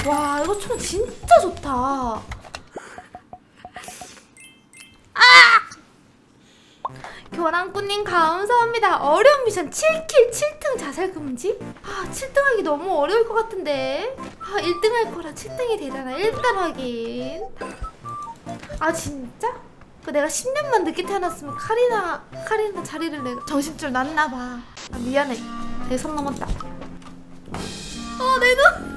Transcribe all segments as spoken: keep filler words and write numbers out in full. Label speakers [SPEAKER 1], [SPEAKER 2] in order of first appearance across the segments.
[SPEAKER 1] 와, 이거 총 진짜 좋다. 아! 교란꾼님 감사합니다. 어려운 미션 칠 킬 칠 등 자살 금지? 아, 칠 등 하기 너무 어려울 것 같은데. 아, 일 등 할 거라 칠 등이 되잖아. 일단 확인. 아, 진짜? 그 내가 십 년만 늦게 태어났으면 카리나 카리나 자리를 내가 정신줄 났나봐. 아, 미안해. 내 손 넘었다. 어, 내 눈.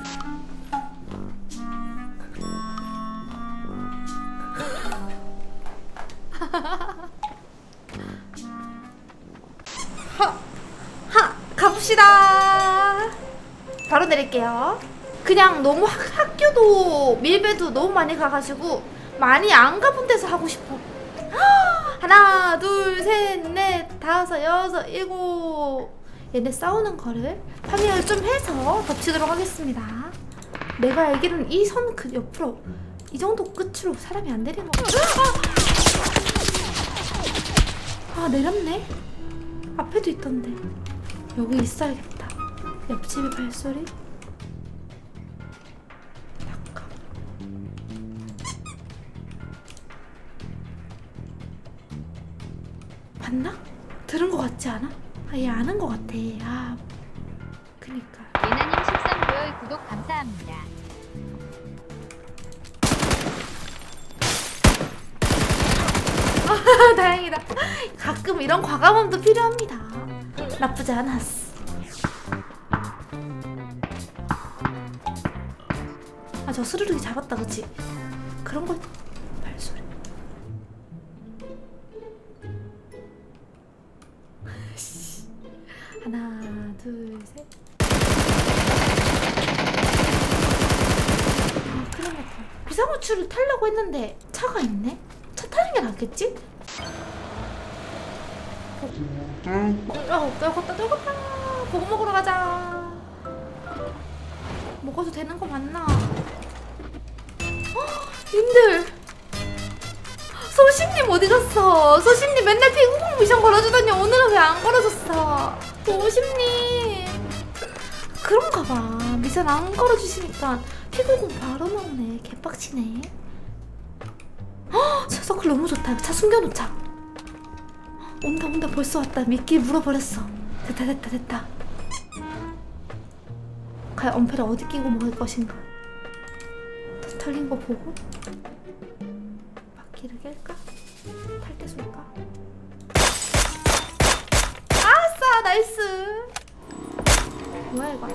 [SPEAKER 1] 하, 하, 가봅시다. 바로 내릴게요. 그냥 너무 학, 학교도 밀배도 너무 많이 가가지고 많이 안 가본 데서 하고 싶어. 하나, 둘, 셋, 넷, 다섯, 여섯, 일곱. 얘네 싸우는 거를 파밍을 좀 해서 덮치도록 하겠습니다. 내가 알기로는 이 선 그 옆으로 이 정도 끝으로 사람이 안 내리는 거. 아, 내렸네. 앞에도 있던데. 여기 있어야겠다. 옆집의 발소리. 잠깐. 봤나? 들은 거 같지 않아? 아, 얘 아는 거 같아. 아, 그니까.
[SPEAKER 2] 예나님 십삼 개월 구독 감사합니다.
[SPEAKER 1] 다행이다. 가끔 이런 과감함도 필요합니다. 나쁘지 않았어. 아, 저 스르륵이 잡았다, 그치? 그런 거 발소리. 하나, 둘, 셋. 아, 큰일 났다. 비상호출을 타려고 했는데 차가 있네? 차 타는 게 낫겠지? 어, 떨궜다 떨궜다. 보고 먹으러 가자. 먹어도 되는 거 맞나? 어, 님들, 소심님 어디 갔어? 소심님 맨날 피구공 미션 걸어주더니 오늘은 왜 안 걸어줬어? 소심님, 그런가 봐. 미션 안 걸어주시니까 피구공 바로 나오네. 개빡치네. 헉, 서클 너무 좋다. 차 숨겨놓자. 온다 온다. 벌써 왔다. 미끼 물어버렸어. 됐다 됐다 됐다. 과연 엄폐를 어디 끼고 먹을 것인가. 털린 거 보고 바퀴를 깰까? 탈 때 쏠까? 아싸, 나이스. 뭐야 이거.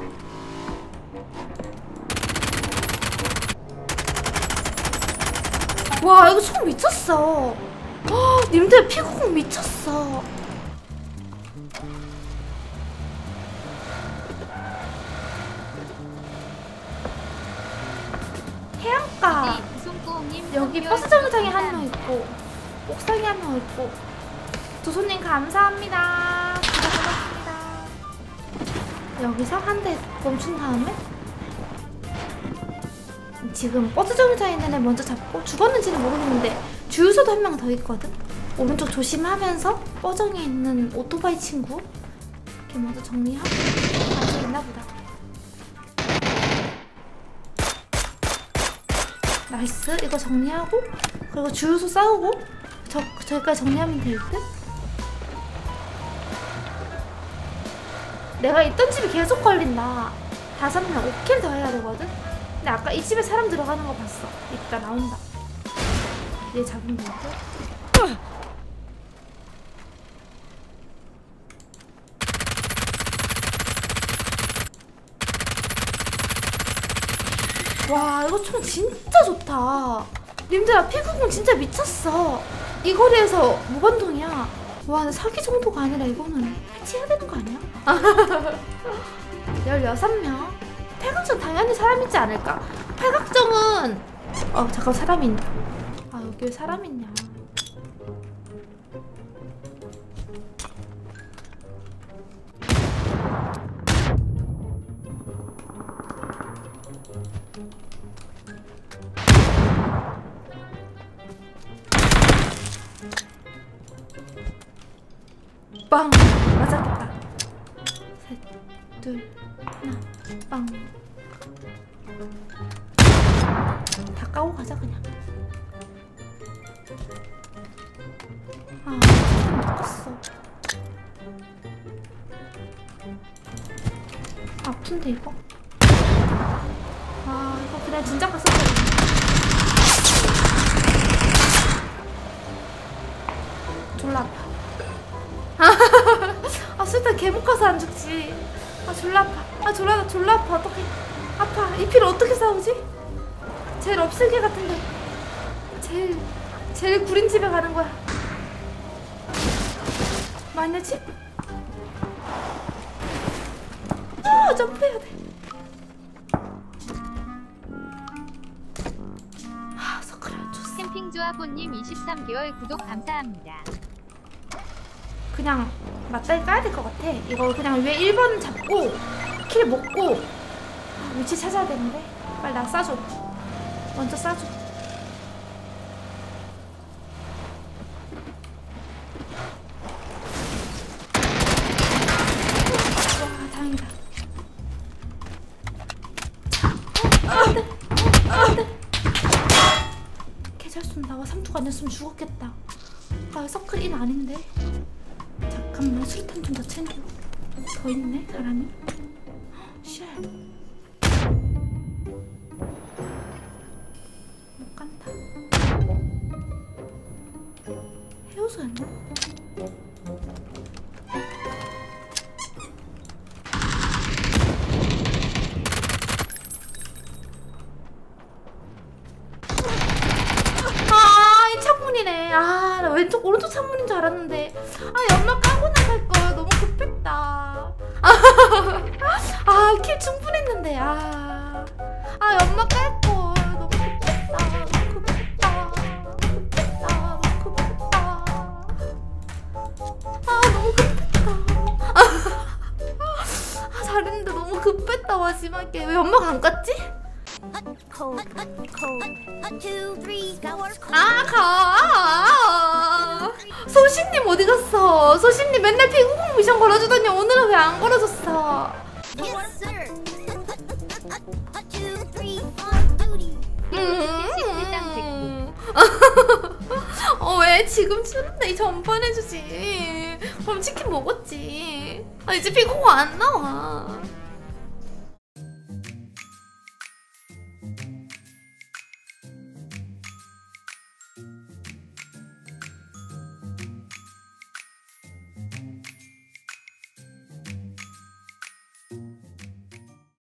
[SPEAKER 1] 와, 이거 총 미쳤어. 어, 님들 피구공 미쳤어. 해안가. 여기 버스 정류장에 한 명 있고 옥상에 한 명 있고. 조소님 감사합니다. 고맙습니다. 여기서 한 대 멈춘 다음에 지금 버스 정류장에 있는 애 먼저 잡고, 죽었는지는 모르겠는데 주유소도 한 명 더 있거든? 오른쪽 조심하면서 버정에 있는 오토바이 친구 이렇게 먼저 정리하고. 아직 있나보다. 나이스. 이거 정리하고 그리고 주유소 싸우고 저, 저기까지 정리하면 될 듯? 내가 있던 집이 계속 걸린다. 다섯 명 오 킬 더 해야 되거든? 근데 아까 이 집에 사람 들어가는 거 봤어. 이따 나온다. 얘 잡으면 될 듯? 와, 이거 총 진짜 좋다. 님들아, 피구공 진짜 미쳤어. 이 거리에서 무반동이야. 와, 사기 정도가 아니라 이거는 해치해야 되는 거 아니야? 열여섯 명. 팔각정 당연히 사람 있지 않을까? 팔각정은 어, 잠깐, 사람이 있나? 아, 여기 왜 사람 있냐? 빵! 맞았겠다. 셋, 둘, 하나, 빵. 다 까고 가자 그냥. 아 못갔어. 아픈데 이거? 아 이거 그냥 진작 갔었어야 돼. 졸라 아파. 아 술탄 개못 가서 안 죽지. 아 졸라 아파. 아 졸라 졸라 아파. 어떡해. 아파. 이 피를 어떻게 싸우지? 제일 없을게 같은데. 제일 제일 구린 집에 가는 거야. 마녀 집? 아 점프해야 돼. 아 서클 안 줬어.
[SPEAKER 2] 캠핑조합원님 이십삼 개월 구독 감사합니다.
[SPEAKER 1] 그냥 맞다이 까야 될 것 같아. 이거 그냥 위에 일 번 잡고 킬 먹고 위치 찾아야 되는데. 빨리 나 쏴줘. 먼저 쏴줘. 와 다행이다. 안돼 안돼. 개잘 쏜다. 와 삼투가 아니었으면 죽었겠다. 아 서클인 아닌데. 잠깐만 술탄 좀 더 챙기고. 더 있네 사람이. 쉣. 못 간다. 해우소였나? 아 이 창문이네. 아 나 왼쪽 오른쪽 창문인 줄 알았는데. 아 연막 까고 나갈 걸. 너무 급했다. 아 킬 충분했는데. 아, 아 연막 깔 걸. 너무 급했다. 너무 급했다. 급했다. 너무 급했다. 아 너무 급했다. 아 잘했는데 너무 급했다. 마지막에 왜 연막 안 깠지? 아 가. 소신님 어디 갔어? 소신님 맨날 피구공 미션 걸어주더니 오늘은 왜 안 걸어줬어? 음. 어 왜 지금 추는데 전판해주지. 그럼 치킨 먹었지. 아 이제 피구공 안 나와.